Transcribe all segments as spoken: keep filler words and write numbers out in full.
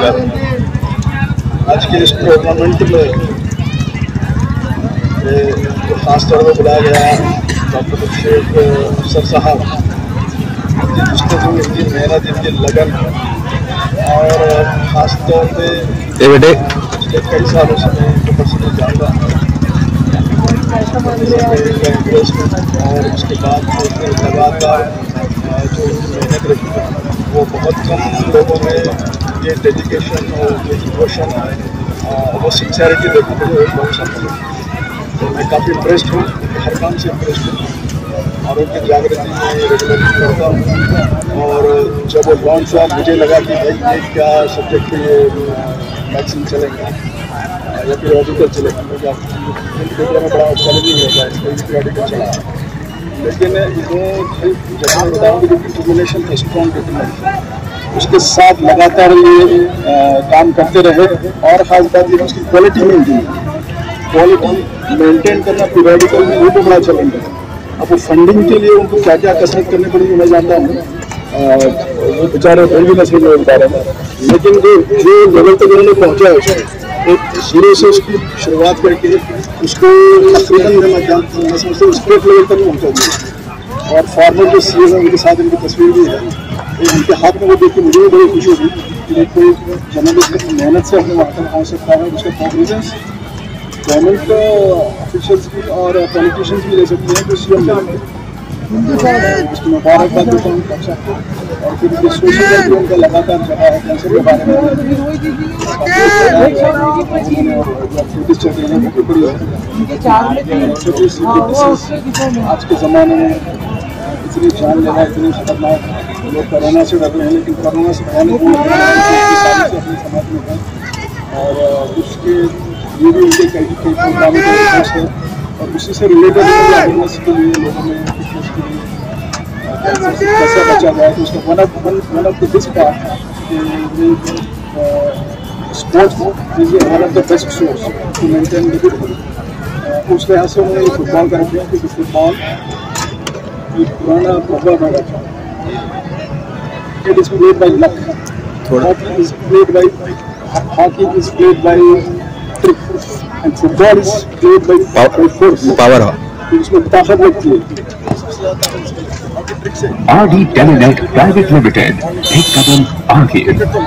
धन्यवाद। आज के इस टूर्नामेंट में जो खास तौर पर बुलाया गया डॉक्टर शेख अफसर साहब, जिसने जो इनकी मेहनत, इनकी लगन और ख़ास तौर पे पिछले कई सालों से मैं इनको पर्सनली जानता हूँ और उसके बाद लगातार जो मेहनत रही वो बहुत कम लोगों में ये डेडिकेशन और जो डिवोशन वो सिंसियरिटी देखने को बहुत सफल है। तो मैं काफ़ी इंप्रेस्ड हूँ, हर काम से इंप्रेस्ड हूँ और उनकी जागृति में रेगुलरली करता हूँ। और जब वो लॉन्च हुआ मुझे लगा कि भाई ये क्या सब्जेक्ट पे ये वैक्सीन चलेंगे या फिर ऑडिकल चलेगा, क्योंकि में बड़ा चैलेंजिंग होता है इसका ऑडिकल चला। लेकिन वो जैसे मैं बताऊँगी जो डिटर्मिनेशन था, स्ट्रॉन्ग डिटर्मिनेशन, उसके साथ लगातार ये आ, काम करते रहे। और ख़ास बात ये उसकी क्वालिटी मेंटेन क्वालिटी मेंटेन करना पीरियडिकल में वो तो बड़ा चैलेंज है। अब वो फंडिंग के लिए उनको क्या क्या कसरत करनी पड़ी मैं जानता हूँ, वो बेचारे फिर भी नसीब नहीं बता रहे हैं। लेकिन जो जो लेवल तक उन्होंने पहुँचा एक जीरो से उसकी शुरुआत करके उसको तकरीबन मैं जानता हूँ, मैं समझता हूँ स्टेट लेवल तक पहुँचा। और फॉर्मर जो सी एस है उनके साथ इनकी तस्वीर भी है, उनके हाथ में वो देख के मुझे भी बड़ी खुशी होगी कि कोई जर्नलिस्ट मेहनत से अपने वहाँ तक पहुँच सकता है। उसके कॉन्फिडेंस गवर्नमेंट का ऑफिशियल्स भी और पॉलिटिशियंस भी ले सकते हैं, तो सी एम लेवल उसकी मुबारकबाद देता हूँ सबको। और फिर जो सोशल वर्क भी उनका लगातार चला है, कैंसर के बारे में आज के ज़माने में इतनी जानलेवा, इतनी खतरनाक, लोग कोरोना से डर रहे हैं लेकिन कोरोना से बचाने के लिए अपने समाज में है। और उसके ये भी उनके कई कई प्रोग्राम है और उसी से रिलेटेड अवेयरनेस के लिए लोगों में फिटनेस के लिए कैसे बचा जाए। तो उसका one of one of the best part sports is one of the best source to maintain the good health. उस लिहाज से उन्होंने फुटबॉल का रखा क्योंकि फुटबॉल एक पुराना प्रोग्राम है रखा। It is played by luck, hockey is played by hockey is played by trick and football is played by force, power. इसमें ताकत लगती है। R D Telenet private limited, एक कदम आगे।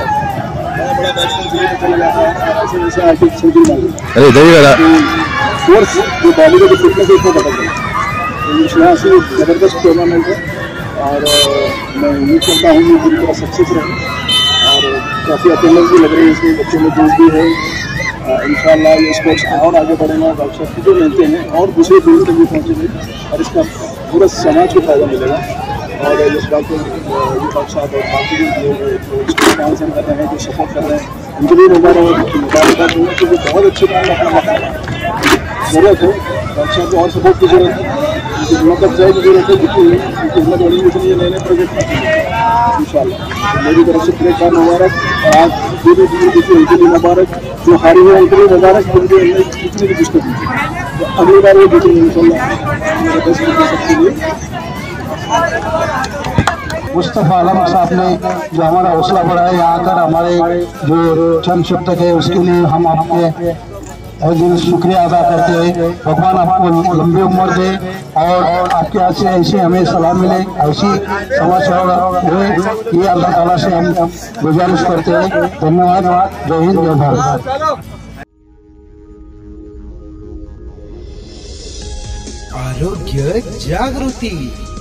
अरे दही फोर्स जो बॉडी को फिटनेस है उसको बदल गया। इस यहाँ से ज़बरदस्त टूर्नामेंट है और मैं उम्मीद करता हूँ कि पूरी तरह सक्सेस रहे। और काफ़ी अटेंडेंस भी लग रही है इसमें, बच्चों में जोश भी है। इंशाल्लाह ये स्पोर्ट्स और आगे बढ़ेगा, डॉक्टर साहब जो मिलते हैं और दूसरे दूर तक भी पहुँचेंगे और इसका पूरा समाज को फायदा मिलेगा। और इस बात को डॉक्टर साहब और बाकी जो लोग स्पॉन्सर कर रहे हैं, जो सपोर्ट कर रहे हैं, उनको भी मुबारकबाद मुबारकबाद दूँगा क्योंकि बहुत अच्छे काम ज़रूरत है। डॉक्टर साहब को और सपोर्ट की जरूरत है, उनकी हिम्मत अफजाई की जरूरत है क्योंकि उनकी हिम्मत बढ़ी इसलिए नए नए प्रोजेक्ट आते इंशाल्लाह। मेरी तरफ से पूरे काम मुबारक। आज जो भी देखिए उनके लिए मुबारक, जो हारी है उनके लिए मुबारक, क्योंकि उन्हें कितनी भी पुस्तक दी तो अगली बार वो देखेंगे इंशाल्लाह सबके लिए। मुस्तफ़ा आलम साहब ने जो हमारा हौसला बढ़ाया यहाँ आकर हमारे जो चंद शब्द है उसके लिए हम आपके दिल शुक्रिया अदा करते हैं। भगवान आपको लंबी उम्र दे और आपके हाथ से ऐसे हमें सलाह मिले, ऐसी समाज सेवा हुए, ये अल्लाह ताला से हम गुजारिश करते हैं। धन्यवाद। जय हिंद, जय भारत। आरोग्य जागृति।